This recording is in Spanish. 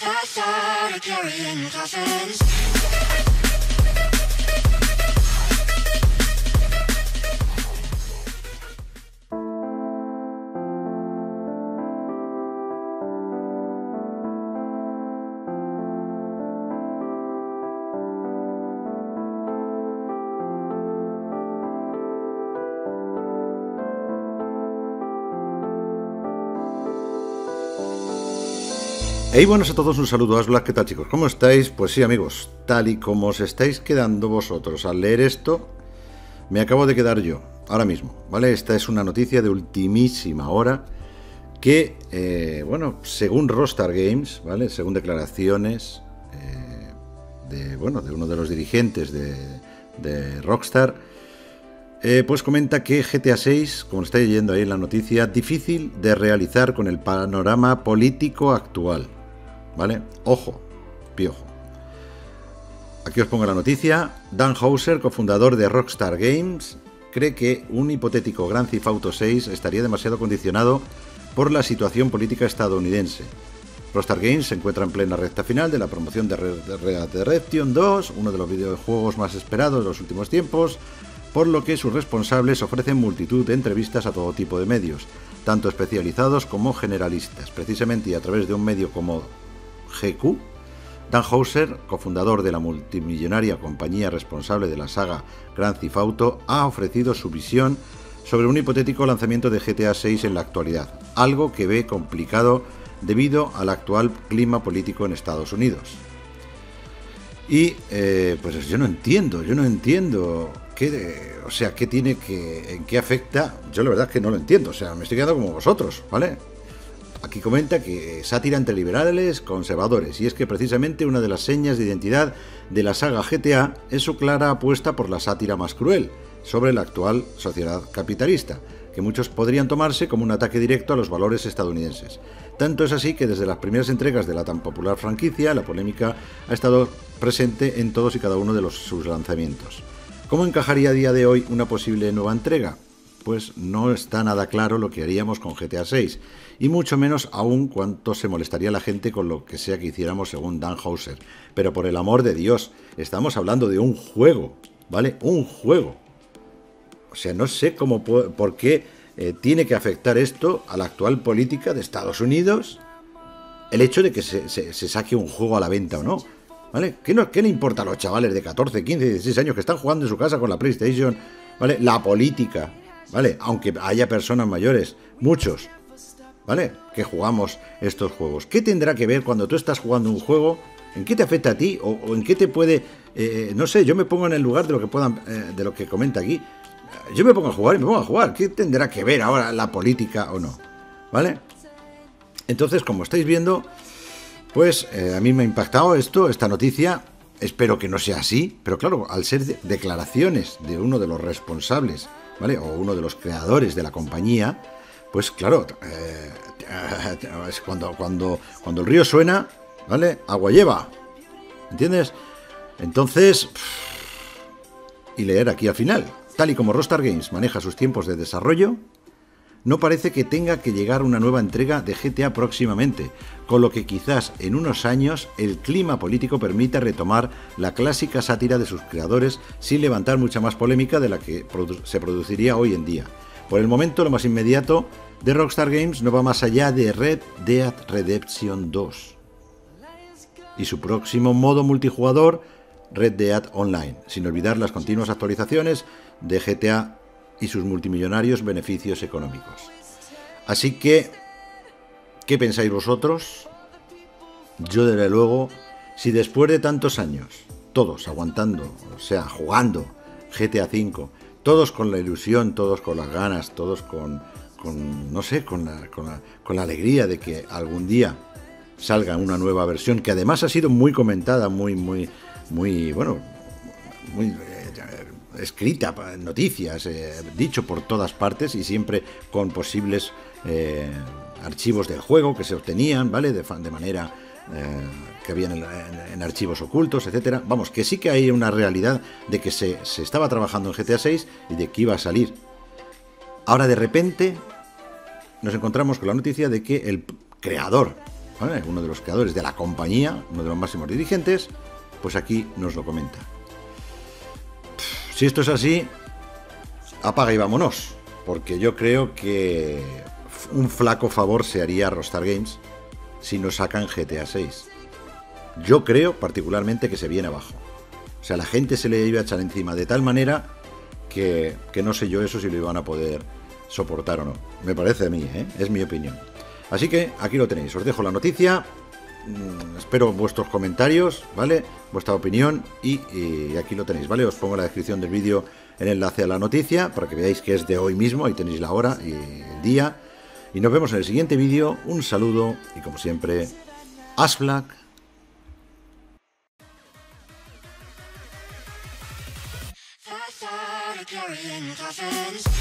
thought of carrying your coffins. Hey, buenos a todos, un saludo a Asblack. ¿Qué tal, chicos? ¿Cómo estáis? Pues sí, amigos, tal y como os estáis quedando vosotros al leer esto, me acabo de quedar yo, ahora mismo, ¿vale? Esta es una noticia de ultimísima hora que, bueno, según Rockstar Games, ¿vale? Según declaraciones de uno de los dirigentes de Rockstar, pues comenta que GTA 6, como estáis leyendo ahí en la noticia, difícil de realizar con el panorama político actual. ¿Vale? Ojo, piojo. Aquí os pongo la noticia. Dan Houser, cofundador de Rockstar Games, cree que un hipotético Grand Theft Auto 6 estaría demasiado condicionado por la situación política estadounidense. Rockstar Games se encuentra en plena recta final de la promoción de Red Dead Redemption 2, uno de los videojuegos más esperados de los últimos tiempos, por lo que sus responsables ofrecen multitud de entrevistas a todo tipo de medios, tanto especializados como generalistas. Precisamente y a través de un medio como GQ, Dan Houser, cofundador de la multimillonaria compañía responsable de la saga Grand Theft Auto, ha ofrecido su visión sobre un hipotético lanzamiento de GTA 6 en la actualidad, algo que ve complicado debido al actual clima político en Estados Unidos. Y pues yo no entiendo qué tiene que, en qué afecta. Yo la verdad es que no lo entiendo, o sea, me estoy quedando como vosotros, ¿vale? Aquí comenta que sátira entre liberales, conservadores, y es que precisamente una de las señas de identidad de la saga GTA es su clara apuesta por la sátira más cruel sobre la actual sociedad capitalista, que muchos podrían tomarse como un ataque directo a los valores estadounidenses. Tanto es así que desde las primeras entregas de la tan popular franquicia, la polémica ha estado presente en todos y cada uno de sus lanzamientos. ¿Cómo encajaría a día de hoy una posible nueva entrega? Pues no está nada claro lo que haríamos con GTA 6, y mucho menos aún cuánto se molestaría la gente con lo que sea que hiciéramos según Dan Houser. Pero por el amor de Dios, estamos hablando de un juego, ¿vale? Un juego. O sea, no sé por qué tiene que afectar esto a la actual política de Estados Unidos el hecho de que se saque un juego a la venta o no, ¿vale? ¿Qué le importa a los chavales de 14, 15, 16 años que están jugando en su casa con la PlayStation, ¿vale? La política, ¿vale? Aunque haya personas mayores, muchos, ¿vale? Que jugamos estos juegos. ¿Qué tendrá que ver cuando tú estás jugando un juego? ¿En qué te afecta a ti? ¿O en qué te puede...? No sé, yo me pongo en el lugar de lo que puedan, de lo que comenta aquí. Yo me pongo a jugar y me pongo a jugar. ¿Qué tendrá que ver ahora la política o no? ¿Vale? Entonces, como estáis viendo, pues a mí me ha impactado esta noticia. Espero que no sea así, pero claro, al ser declaraciones de uno de los responsables, ¿vale? O uno de los creadores de la compañía, pues claro, cuando el río suena, ¿vale? Agua lleva, ¿entiendes? Entonces, y leer aquí al final, tal y como Rockstar Games maneja sus tiempos de desarrollo, no parece que tenga que llegar una nueva entrega de GTA próximamente, con lo que quizás en unos años el clima político permita retomar la clásica sátira de sus creadores sin levantar mucha más polémica de la que se produciría hoy en día. Por el momento, lo más inmediato de Rockstar Games no va más allá de Red Dead Redemption 2 y su próximo modo multijugador, Red Dead Online, sin olvidar las continuas actualizaciones de GTA y sus multimillonarios beneficios económicos. Así que, ¿qué pensáis vosotros? Yo, desde luego, si después de tantos años, todos aguantando, o sea, jugando GTA V, todos con la ilusión, todos con las ganas, todos con la alegría de que algún día salga una nueva versión, que además ha sido muy comentada, muy escrita, noticias, dicho por todas partes y siempre con posibles archivos del juego que se obtenían, ¿vale? De manera que habían en archivos ocultos, etcétera. Vamos, que sí que hay una realidad de que se estaba trabajando en GTA 6 y de que iba a salir. Ahora de repente nos encontramos con la noticia de que el creador ¿vale? Uno de los creadores de la compañía, uno de los máximos dirigentes, pues aquí nos lo comenta. Si esto es así, apaga y vámonos, porque yo creo que un flaco favor se haría a Rockstar Games si nos sacan GTA 6. Yo creo particularmente que se viene abajo. O sea, la gente se le iba a echar encima de tal manera que no sé yo eso si lo iban a poder soportar o no. Me parece a mí, ¿eh? Es mi opinión. Así que aquí lo tenéis, os dejo la noticia. Espero vuestros comentarios, ¿vale? Vuestra opinión y aquí lo tenéis, ¿vale? Os pongo en la descripción del vídeo el enlace a la noticia para que veáis que es de hoy mismo, ahí tenéis la hora y el día. Y nos vemos en el siguiente vídeo. Un saludo y como siempre, Ash Black. Carrying coffins.